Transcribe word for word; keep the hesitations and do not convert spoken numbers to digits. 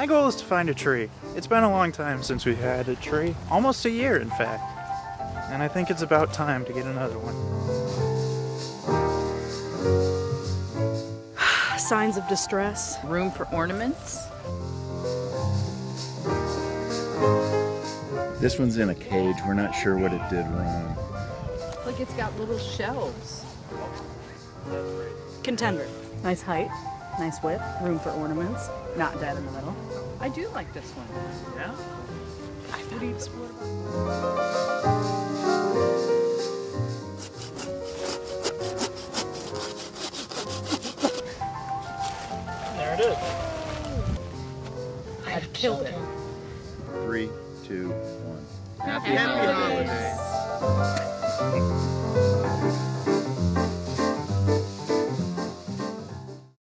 My goal is to find a tree. It's been a long time since we've had a tree. Almost a year, in fact. And I think it's about time to get another one. Signs of distress. Room for ornaments. This one's in a cage. We're not sure what it did wrong. Look, it's got little shelves. Contender. Nice height, nice width, room for ornaments, not dead in the middle. I do like this one. Yeah? I thought it was There it is. I've killed it. Three, two, one. Happy holidays. holidays.